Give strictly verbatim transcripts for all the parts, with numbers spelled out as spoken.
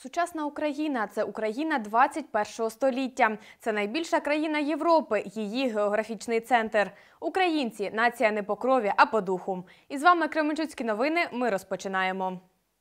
Сучасна Україна – це Україна двадцять першого століття. Це найбільша країна Європи, її географічний центр. Українці – нація не по крові, а по духу. І з вами Кременчуцькі новини, ми розпочинаємо.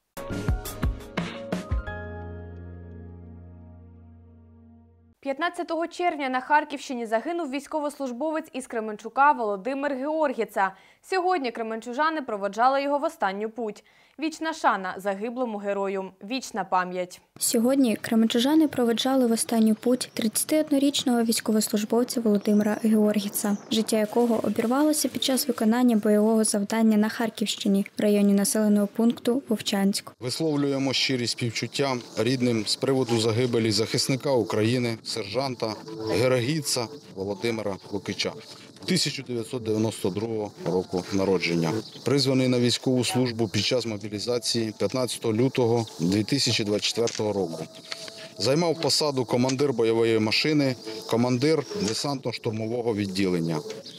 п'ятнадцятого червня на Харківщині загинув військовослужбовець із Кременчука Володимир Георгіца. Сьогодні кременчужани проводжали його в останню путь. Вічна шана загиблому герою. Вічна пам'ять. Сьогодні кременчужани проведжали в останню путь тридцятиоднорічного військовослужбовця Володимира Георгіца, життя якого обірвалося під час виконання бойового завдання на Харківщині в районі населеного пункту Вовчанськ. Висловлюємо щирі співчуття рідним з приводу загибелі захисника України, сержанта Георгіца Володимира Лукича. тисяча дев'ятсот дев'яносто другого року народження. Призваний на військову службу під час мобілізації п'ятнадцятого лютого дві тисячі двадцять четвертого року. Займав посаду командир бойової машини, командир десантно-штурмового відділення.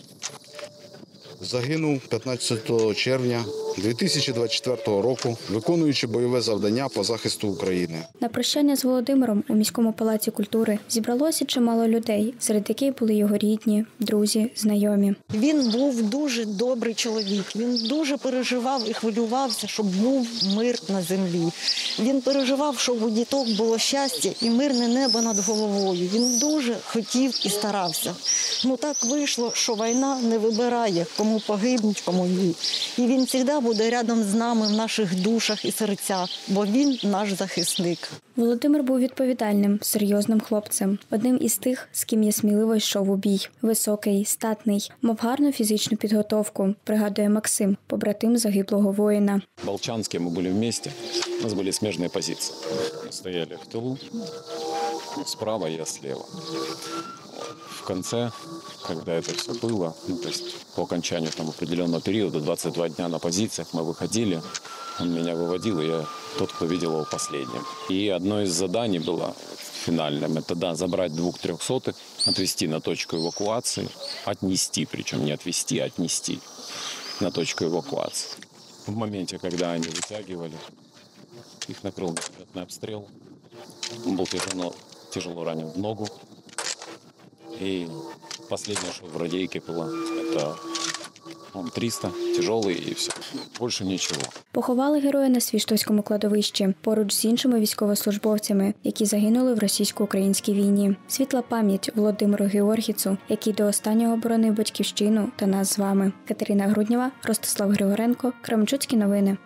Загинув п'ятнадцятого червня дві тисячі двадцять четвертого року, виконуючи бойове завдання по захисту України. На прощання з Володимиром у міському палаці культури зібралося чимало людей, серед яких були його рідні, друзі, знайомі. Він був дуже добрий чоловік, він дуже переживав і хвилювався, щоб був мир на землі. Він переживав, щоб у діток було щастя і мирне небо над головою. Він дуже хотів і старався. Ну так вийшло, що війна не вибирає, кому погибнуть, кому ні. І він завжди буде рядом з нами в наших душах і серцях, бо він наш захисник. Володимир був відповідальним, серйозним хлопцем. Одним із тих, з ким я сміливо йшов у бій. Високий, статний, мав гарну фізичну підготовку, пригадує Максим, побратим загиблого воїна. В Волчанске мы были вместе, у нас были смежные позиции. Мы стояли в тылу, справа, я слева. В конце, когда это все было, ну, то есть по окончанию там определенного периода, двадцать два дня на позициях, мы выходили, он меня выводил, и я тот, кто видел его последним. И одно из заданий было финальным, это да, забрать двух трехсотых, отвезти на точку эвакуации, отнести, причем не отвезти, а отнести на точку эвакуации. В моменте, когда они вытягивали, их накрыл минометный обстрел, он был тяжело, тяжело ранен в ногу. И последнее, что в радейке было, это он триста, тяжелый и все. Больше нічого. Поховали героя на Свіштовському кладовищі, поруч з іншими військовослужбовцями, які загинули в російсько-українській війні. Світла пам'ять Володимиру Георгіцу, який до останнього боронив батьківщину та нас з вами. Катерина Груднєва, Ростислав Григоренко, Кременчуцькі новини.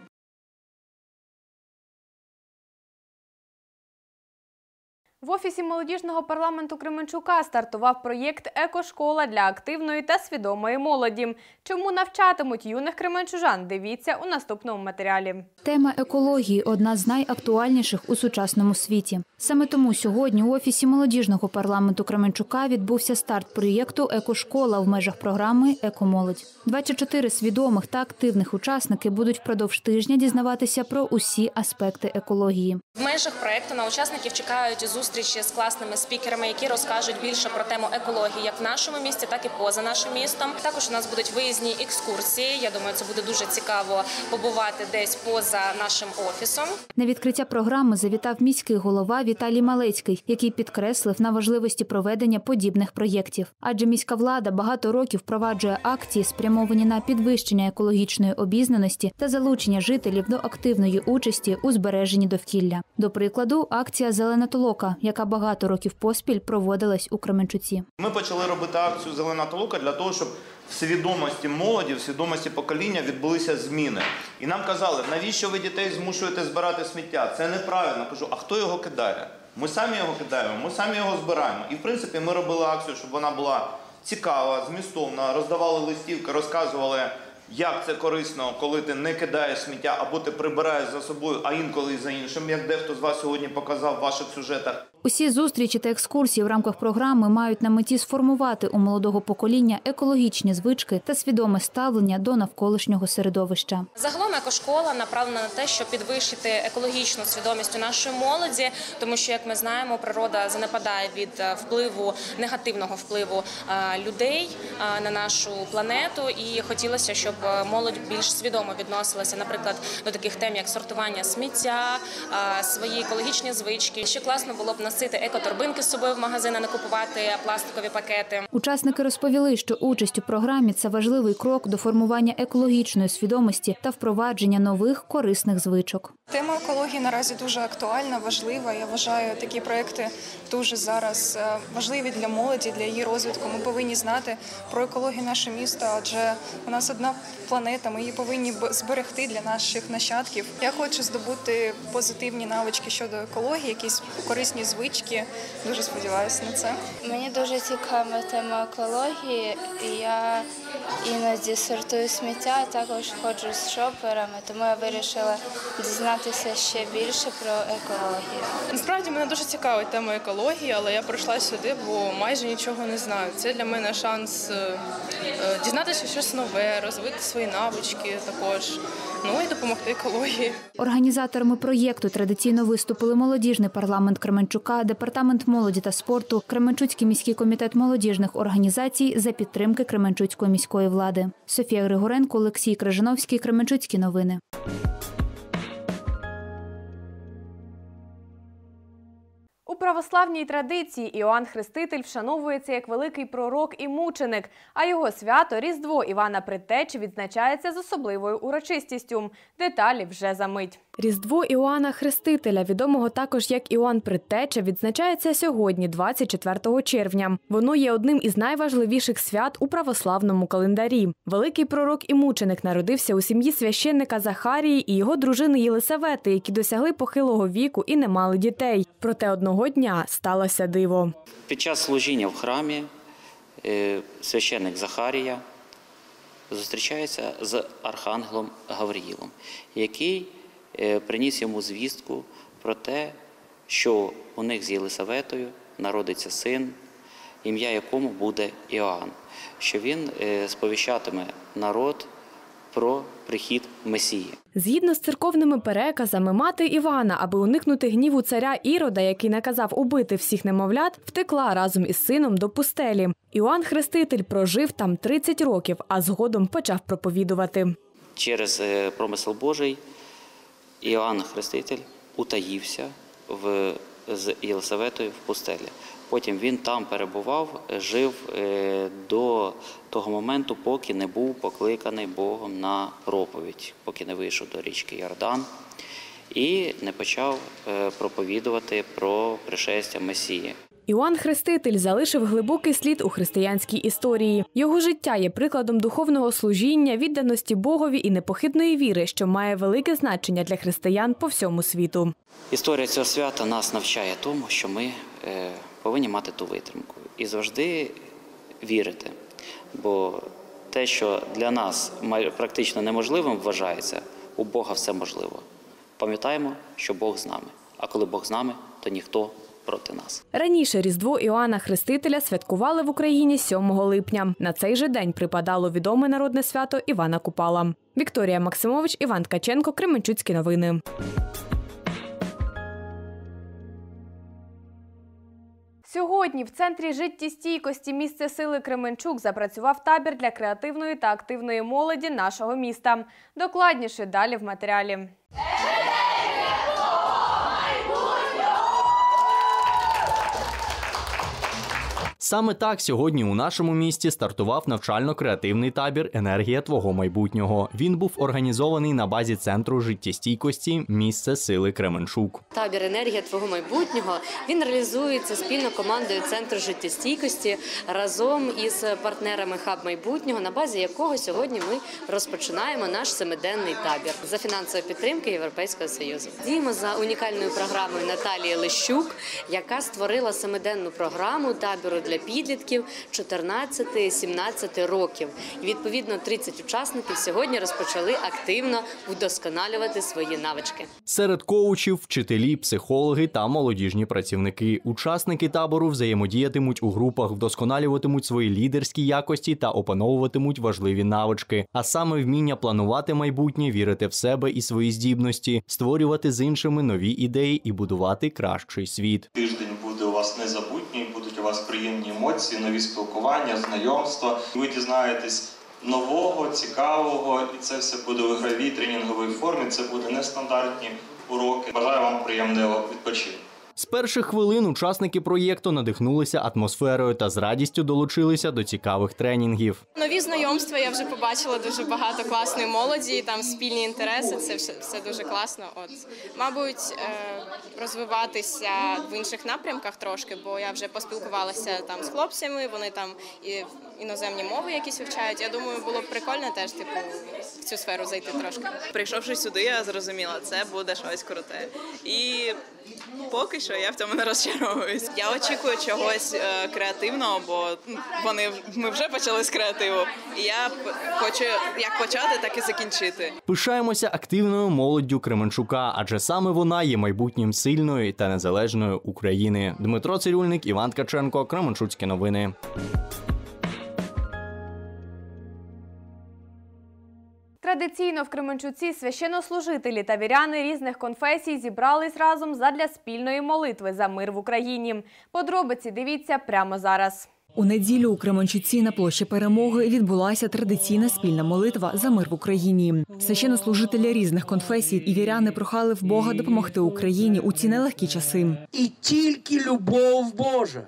В Офісі молодіжного парламенту Кременчука стартував проєкт «Екошкола» для активної та свідомої молоді. Чому навчатимуть юних кременчужан? Дивіться у наступному матеріалі. Тема екології – одна з найактуальніших у сучасному світі. Саме тому сьогодні у Офісі молодіжного парламенту Кременчука відбувся старт проєкту «Екошкола» в межах програми «Екомолодь». двадцять чотири свідомих та активних учасники будуть впродовж тижня дізнаватися про усі аспекти екології. В межах проєкту на учасників чекають зустрічі з класними спікерами, які розкажуть більше про тему екології як в нашому місті, так і поза нашим містом. Також у нас будуть виїзні екскурсії. Я думаю, це буде дуже цікаво побувати десь поза нашим офісом. На відкриття програми завітав міський голова Віталій Малецький, який підкреслив на важливості проведення подібних проєктів. Адже міська влада багато років впроваджує акції, спрямовані на підвищення екологічної обізнаності та залучення жителів до активної участі у збереженні довкілля. До прикладу, акція «Зелена толока», яка багато років поспіль проводилась у Кременчуці. Ми почали робити акцію «Зелена толока» для того, щоб в свідомості молоді, в свідомості покоління відбулися зміни. І нам казали, навіщо ви дітей змушуєте збирати сміття? Це неправильно. Кажу, а хто його кидає? Ми самі його кидаємо, ми самі його збираємо. І в принципі ми робили акцію, щоб вона була цікава, змістовна, роздавали листівки, розказували, як це корисно, коли ти не кидаєш сміття, або ти прибираєш за собою, а інколи і за іншим, як дехто з вас сьогодні показав в ваших сюжетах. Усі зустрічі та екскурсії в рамках програми мають на меті сформувати у молодого покоління екологічні звички та свідоме ставлення до навколишнього середовища. Загалом екошкола направлена на те, щоб підвищити екологічну свідомість у нашої молоді, тому що, як ми знаємо, природа занепадає від впливу, негативного впливу людей на нашу планету, і хотілося, щоб молодь більш свідомо відносилася, наприклад, до таких тем, як сортування сміття, свої екологічні звички. Ще класно було б носити екоторбинки з собою в магазин, а не купувати пластикові пакети. Учасники розповіли, що участь у програмі – це важливий крок до формування екологічної свідомості та впровадження нових корисних звичок. Тема екології наразі дуже актуальна, важлива. Я вважаю, такі проекти дуже зараз важливі для молоді, для її розвитку. Ми повинні знати про екологію нашого міста, адже у нас одна планета, ми її повинні зберегти для наших нащадків. Я хочу здобути позитивні навички щодо екології, якісь корисні звички. Дуже сподіваюся на це. Мені дуже цікава тема екології, і я іноді сортую сміття, також ходжу з шоперами, тому я вирішила дізнатися ще більше про екологію. Насправді мене дуже цікавить тема екології, але я прийшла сюди, бо майже нічого не знаю. Це для мене шанс дізнатися щось нове, розвити свої навички також, ну і допомогти екології. Організаторами проєкту традиційно виступили молодіжний парламент Кременчука, департамент молоді та спорту, Кременчуцький міський комітет молодіжних організацій за підтримки Кременчуцької міської влади. Софія Григоренко, Олексій Крижановський, Кременчуцькі новини. У православній традиції Іоанн Хреститель вшановується як великий пророк і мученик, а його свято – Різдво Івана Предтечі відзначається з особливою урочистістю. Деталі вже за мить. Різдво Іоанна Хрестителя, відомого також як Іоанн Предтеча, відзначається сьогодні, двадцять четвертого червня. Воно є одним із найважливіших свят у православному календарі. Великий пророк і мученик народився у сім'ї священника Захарії і його дружини Єлисавети, які досягли похилого віку і не мали дітей. Проте одного дня сталося диво. Під час служіння в храмі священник Захарія зустрічається з архангелом Гавриїлом, який приніс йому звістку про те, що у них з Єлисаветою народиться син, ім'я якому буде Іоанн, що він сповіщатиме народ про прихід Месії. Згідно з церковними переказами, мати Івана, аби уникнути гніву царя Ірода, який наказав убити всіх немовлят, втекла разом із сином до пустелі. Іоанн Хреститель прожив там тридцять років, а згодом почав проповідувати. Через промисел Божий Іоанн Хреститель утаївся в, з Єлисаветою в пустелі. Потім він там перебував, жив до того моменту, поки не був покликаний Богом на проповідь, поки не вийшов до річки Йордан і не почав проповідувати про пришестя Месії. Іоанн Хреститель залишив глибокий слід у християнській історії. Його життя є прикладом духовного служіння, відданості Богові і непохитної віри, що має велике значення для християн по всьому світу. Історія цього свята нас навчає тому, що ми повинні мати ту витримку і завжди вірити. Бо те, що для нас практично неможливим вважається, у Бога все можливо. Пам'ятаємо, що Бог з нами. А коли Бог з нами, то ніхто проти нас. Раніше Різдво Іоанна Хрестителя святкували в Україні сьомого липня. На цей же день припадало відоме народне свято Івана Купала. Вікторія Максимович, Іван Ткаченко, Кременчуцькі новини. Сьогодні в Центрі життєстійкості «Місце сили Кременчук» запрацював табір для креативної та активної молоді нашого міста. Докладніше далі в матеріалі. Саме так сьогодні у нашому місті стартував навчально-креативний табір «Енергія твого майбутнього». Він був організований на базі Центру життєстійкості «Місце сили Кременчук». Табір «Енергія твого майбутнього» він реалізується спільно командою Центру життєстійкості разом із партнерами «Хаб майбутнього», на базі якого сьогодні ми розпочинаємо наш семиденний табір за фінансової підтримки Європейського Союзу. Діємо за унікальною програмою Наталії Лещук, яка створила семиденну програму табору для підлітків чотирнадцяти-сімнадцяти років. І, відповідно, тридцять учасників сьогодні розпочали активно вдосконалювати свої навички. Серед коучів, вчителі, психологи та молодіжні працівники. Учасники табору взаємодіятимуть у групах, вдосконалюватимуть свої лідерські якості та опановуватимуть важливі навички. А саме вміння планувати майбутнє, вірити в себе і свої здібності, створювати з іншими нові ідеї і будувати кращий світ. Тиждень буде у вас незабутній, будуть у вас приємні емоції, нові спілкування, знайомства. Ви дізнаєтесь нового, цікавого, і це все буде в ігровій тренінговій формі, це буде нестандартні уроки. Бажаю вам приємного відпочинку. З перших хвилин учасники проєкту надихнулися атмосферою та з радістю долучилися до цікавих тренінгів. Нові знайомства, я вже побачила дуже багато класної молоді, там спільні інтереси, це все, все дуже класно. От, мабуть, розвиватися в інших напрямках трошки, бо я вже поспілкувалася там з хлопцями, вони там і іноземні мови якісь вивчають. Я думаю, було б прикольно теж типу в цю сферу зайти трошки. Прийшовши сюди, я зрозуміла, це буде щось круте. І поки що я в цьому не розчаровуюсь. Я очікую чогось е, креативного, бо вони ми вже почали з креативу. І я хочу як почати, так і закінчити. Пишаємося активною молоддю Кременчука, адже саме вона є майбутнім сильної та незалежної України. Дмитро Цирюльник, Іван Ткаченко, Кременчуцькі новини. Традиційно в Кременчуці священнослужителі та віряни різних конфесій зібрались разом задля спільної молитви за мир в Україні. Подробиці дивіться прямо зараз. У неділю у Кременчуці на площі Перемоги відбулася традиційна спільна молитва за мир в Україні. Священнослужителі різних конфесій і віряни прохали в Бога допомогти Україні у ці нелегкі часи. І тільки любов Божа,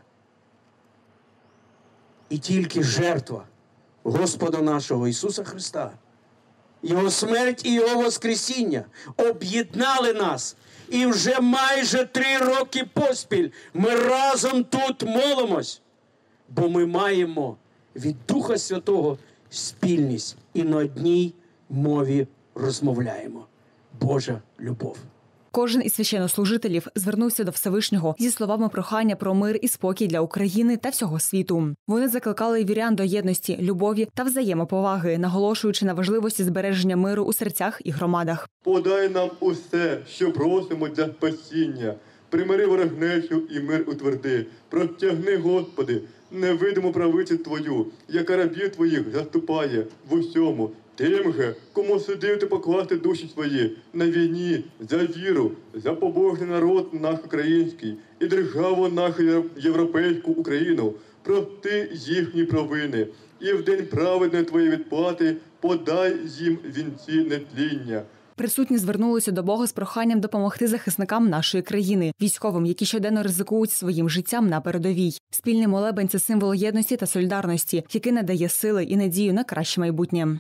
і тільки жертва Господа нашого Ісуса Христа, Його смерть і Його воскресіння об'єднали нас. І вже майже три роки поспіль ми разом тут молимось. Бо ми маємо від Духа Святого спільність і на одній мові розмовляємо. Божа любов. Кожен із священнослужителів звернувся до Всевишнього зі словами прохання про мир і спокій для України та всього світу. Вони закликали вірян до єдності, любові та взаємоповаги, наголошуючи на важливості збереження миру у серцях і громадах. Подай нам усе, що просимо для спасіння. Примири ворогнечу і мир утверди. Простягни, Господи, невидиму правицю Твою, яка рабів Твоїх заступає в усьому. Тим же, кому судив ти покласти душі свої на війні, за віру, за побожний народ наш український і державу нашу європейську Україну, прости їхні провини, і в день праведної твоєї відплати подай їм вінці нетління. Присутні звернулися до Бога з проханням допомогти захисникам нашої країни, військовим, які щоденно ризикують своїм життям на передовій. Спільний молебень – це символ єдності та солідарності, який надає сили і надію на краще майбутнє.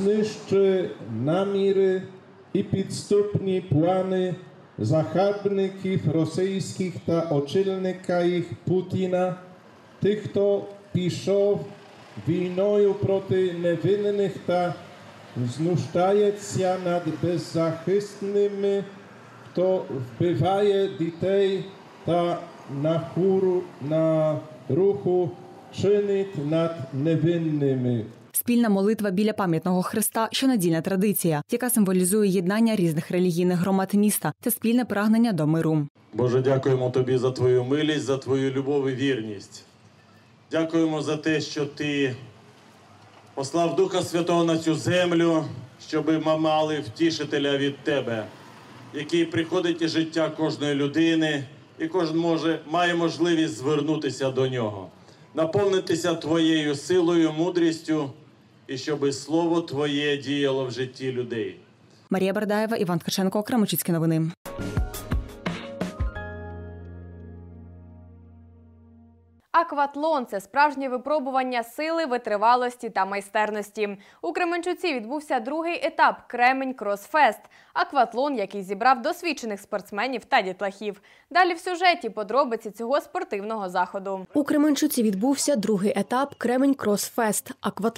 Знищи наміри і підступні плани загарбників російських та очільника їх Путіна, тих, хто пішов війною проти невинних та знущається над беззахисними, хто вбиває дітей та нахуру на руху чинить над невинними. Спільна молитва біля пам'ятного хреста – щонедільна традиція, яка символізує єднання різних релігійних громад міста та спільне прагнення до миру. Боже, дякуємо Тобі за Твою милість, за Твою любов і вірність. Дякуємо за те, що Ти послав Духа Святого на цю землю, щоб ми мали втішителя від Тебе, який приходить із життя кожної людини, і кожен може, має можливість звернутися до нього, наповнитися Твоєю силою, мудрістю, і щоб Слово Твоє діяло в житті людей. Марія Бардаєва, Іван Ткаченко, Кременчуцькі новини. Акватлон – це справжнє випробування сили, витривалості та майстерності. У Кременчуці відбувся другий етап – Кремень Кросфест. Акватлон, який зібрав досвідчених спортсменів та дітлахів. Далі в сюжеті подробиці цього спортивного заходу. У Кременчуці відбувся другий етап Кремень Кросфест – Акватлон.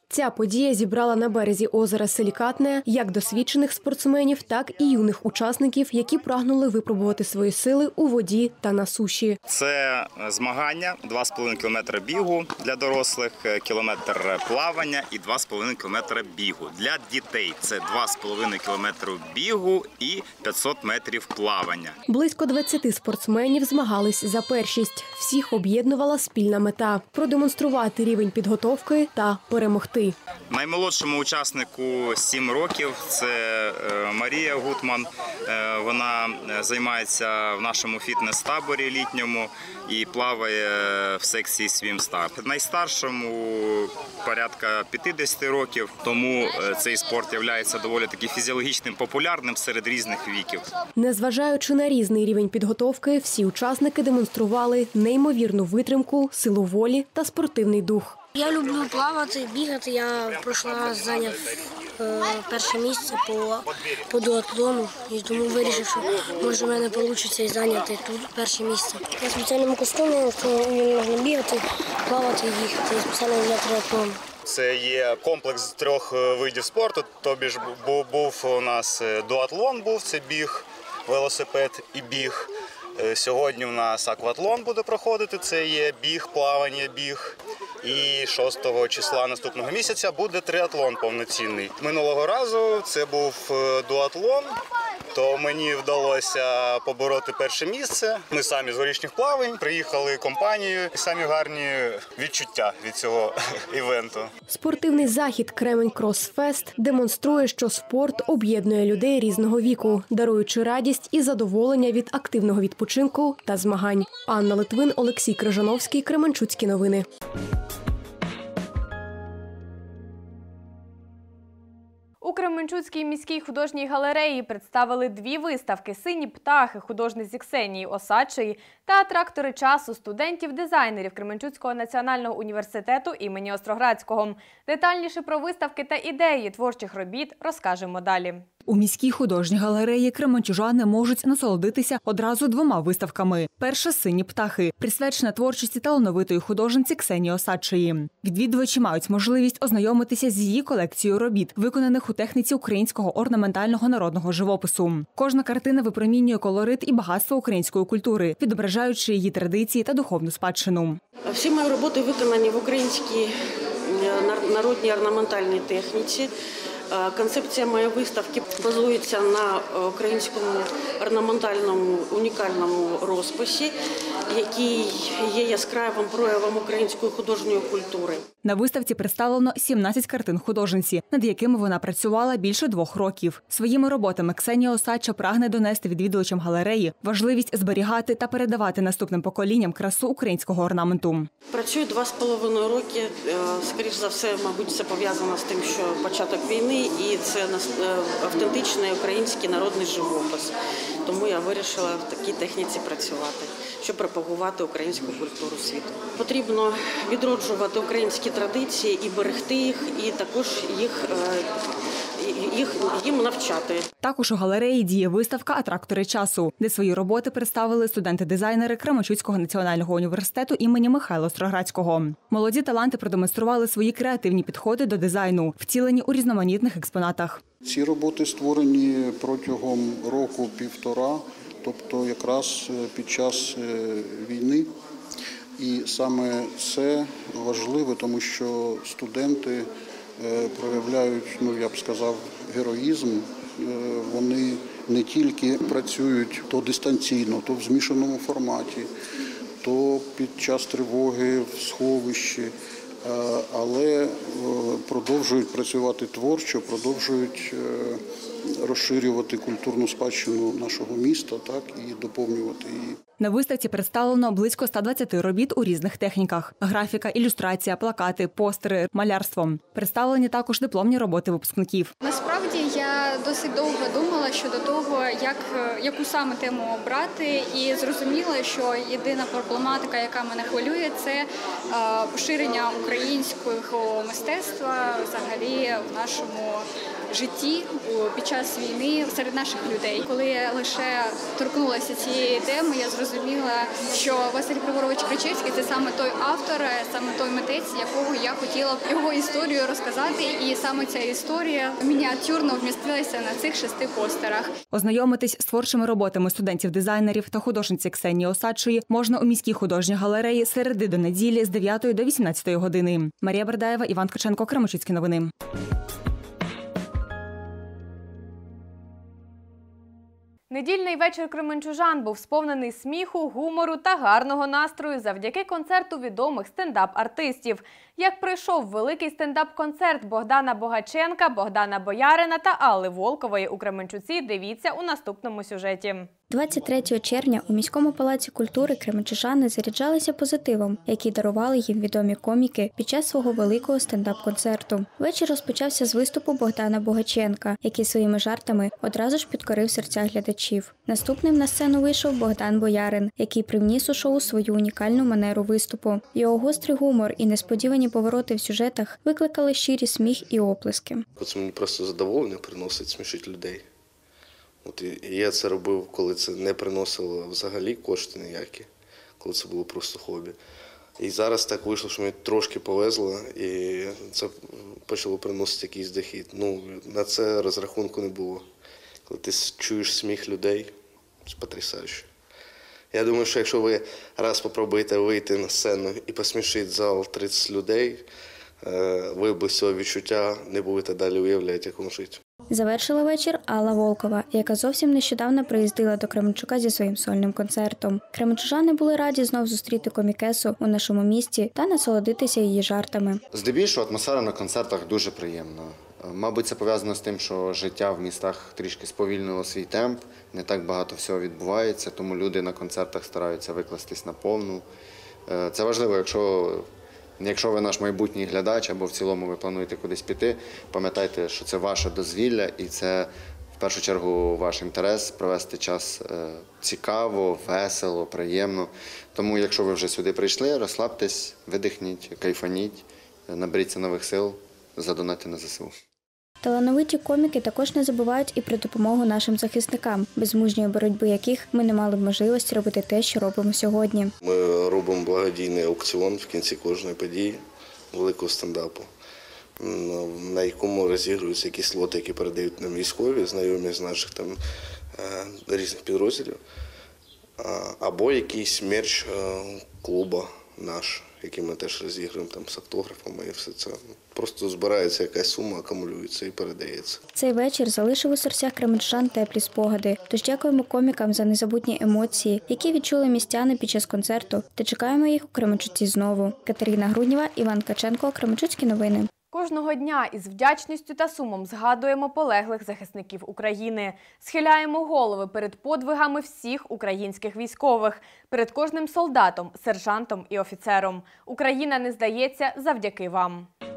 Ця подія зібрала на березі озера Силікатне як досвідчених спортсменів, так і юних учасників, які прагнули випробувати свої сили у воді та на суші. Це змагання, два з половиною кілометри бігу для дорослих, кілометр плавання і два з половиною кілометри бігу. Для дітей це два з половиною кілометри бігу і п'ятсот метрів плавання. Близько двадцяти спортсменів змагались за першість. Всіх об'єднувала спільна мета – продемонструвати рівень підготовки та перемогти. Наймолодшому учаснику сім років – це Марія Гутман. Вона займається в нашому фітнес-таборі літньому і плаває в секції «Свімстар». Найстаршому порядка п'ятдесят років, тому цей спорт є доволі таки фізіологічним, популярним серед різних віків. Незважаючи на різний рівень підготовки, всі учасники демонстрували неймовірну витримку, силу волі та спортивний дух. Я люблю плавати, бігати. Я в прошлий раз зайняв е, перше місце по, по дуатлону. І тому вирішив, що може в мене вийде зайняти тут перше місце. Я в спеціальному костюмі, то можна бігати, плавати, їхати. Я спеціально для триатлону. Це є комплекс трьох видів спорту. Тобі ж був у нас дуатлон, був це біг, велосипед і біг. Сьогодні у нас акватлон буде проходити, це є біг, плавання, біг. І шостого числа наступного місяця буде триатлон повноцінний. Минулого разу це був дуатлон, то мені вдалося побороти перше місце. Ми самі з горішніх плавань приїхали компанією. Самі гарні відчуття від цього івенту. Спортивний захід «Кремень Кросфест» демонструє, що спорт об'єднує людей різного віку, даруючи радість і задоволення від активного відпочинку та змагань. Анна Литвин, Олексій Крижановський, Кременчуцькі новини. У Кременчуцькій міській художній галереї представили дві виставки «Сині птахи» художниці Ксенії Осадчої та «Трактори часу» студентів-дизайнерів Кременчуцького національного університету імені Остроградського. Детальніше про виставки та ідеї творчих робіт розкажемо далі. У міській художній галереї кременчужани можуть насолодитися одразу двома виставками. Перша – «Сині птахи», присвячена творчості талановитої художниці Ксенії Осадчої. Відвідувачі мають можливість ознайомитися з її колекцією робіт, виконаних у техніці українського орнаментального народного живопису. Кожна картина випромінює колорит і багатство української культури, відображаючи її традиції та духовну спадщину. Всі мої роботи виконані в українській народній орнаментальній техніці. Концепція моєї виставки базується на українському орнаментальному унікальному розписі, який є яскравим проявом української художньої культури. На виставці представлено сімнадцять картин художниці, над якими вона працювала більше двох років. Своїми роботами Ксенія Осадча прагне донести відвідувачам галереї важливість зберігати та передавати наступним поколінням красу українського орнаменту. Працюю два з половиною роки. Скоріш за все, мабуть, це пов'язано з тим, що початок війни і це автентичний український народний живопис. Тому я вирішила в такій техніці працювати, щоб пропагувати українську культуру світу. Потрібно відроджувати українські традиції і берегти їх, і також їх, їх їм навчати. Також у галереї діє виставка «А трактори часу», де свої роботи представили студенти-дизайнери Кременчуцького національного університету імені Михайла Остроградського. Молоді таланти продемонстрували свої креативні підходи до дизайну, втілені у різноманітних експонатах. Ці роботи створені протягом року-півтора, тобто якраз під час війни. І саме це важливо, тому що студенти проявляють, ну я б сказав, героїзм. Вони не тільки працюють то дистанційно, то в змішаному форматі, то під час тривоги в сховищі, але продовжують працювати творчо, продовжують розширювати культурну спадщину нашого міста, так, і доповнювати її. На виставці представлено близько ста двадцяти робіт у різних техніках – графіка, ілюстрація, плакати, постери, малярство. Представлені також дипломні роботи випускників. Насправді я досить довго думала щодо того, як, яку саме тему обрати, і зрозуміла, що єдина проблематика, яка мене хвилює, це поширення українського мистецтва взагалі в нашому житті під час війни серед наших людей. Коли я лише торкнулася цієї теми, я зрозуміла, що Василь Григорович Кричевський – це саме той автор, саме той митець, якого я хотіла б його історію розказати. І саме ця історія мініатюрно вмістилася на цих шести постерах. Ознайомитись з творчими роботами студентів-дизайнерів та художниці Ксенії Осадчої можна у міській художній галереї середи до неділі з дев'ятої до вісімнадцятої години. Марія Бердаєва, Іван Ткаченко, Кременчуцькі новини. Недільний вечір кременчужан був сповнений сміху, гумору та гарного настрою завдяки концерту відомих стендап-артистів. Як пройшов великий стендап-концерт Богдана Богаченка, Богдана Боярина та Алли Волкової у Кременчуці, дивіться у наступному сюжеті. двадцять третього червня у міському палаці культури кременчужани заряджалися позитивом, який дарували їм відомі коміки під час свого великого стендап-концерту. Вечір розпочався з виступу Богдана Богаченка, який своїми жартами одразу ж підкорив серця глядачів. Наступним на сцену вийшов Богдан Боярин, який привніс у шоу свою унікальну манеру виступу. Його гострий гумор і несподівані повороти в сюжетах викликали щирі сміх і оплески. Це мені просто задоволення приносить, смішить людей. От і я це робив, коли це не приносило взагалі кошти ніякі, коли це було просто хобі. І зараз так вийшло, що мені трошки повезло, і це почало приносити якийсь дохід. Ну, на це розрахунку не було. Коли ти чуєш сміх людей, це потрясающе. Я думаю, що якщо ви раз спробуєте вийти на сцену і посмішити зал тридцять людей, ви без цього відчуття не будете далі уявляти, як вам жити. Завершила вечір Алла Волкова, яка зовсім нещодавно приїздила до Кременчука зі своїм сольним концертом. Кременчужани були раді знов зустріти комікесу у нашому місті та насолодитися її жартами. Здебільшого атмосфера на концертах дуже приємна. Мабуть, це пов'язано з тим, що життя в містах трішки сповільнило свій темп, не так багато всього відбувається, тому люди на концертах стараються викластись на повну. Це важливо, якщо... Якщо ви наш майбутній глядач або в цілому ви плануєте кудись піти, пам'ятайте, що це ваше дозвілля і це в першу чергу ваш інтерес провести час цікаво, весело, приємно. Тому якщо ви вже сюди прийшли, розслабтесь, видихніть, кайфаніть, наберіться нових сил, задонатьте на ЗСУ. Талановиті коміки також не забувають і про допомогу нашим захисникам, без мужньої боротьби яких ми не мали б можливості робити те, що робимо сьогодні. Ми робимо благодійний аукціон в кінці кожної події великого стендапу, на якому розігруються якісь лоти, які передають нам військові, знайомі з наших там різних підрозділів, або якийсь мерч клуба наш, який ми теж розігруємо там з автографами і все це. Просто збирається якась сума, акумулюється і передається. Цей вечір залишив у серцях кременчужан теплі спогади. Тож дякуємо комікам за незабутні емоції, які відчули містяни під час концерту, та чекаємо їх у Кременчуці знову. Катерина Груднєва, Іван Ткаченко, Кременчуцькі новини. Кожного дня із вдячністю та сумом згадуємо полеглих захисників України. Схиляємо голови перед подвигами всіх українських військових, перед кожним солдатом, сержантом і офіцером. Україна не здається завдяки вам.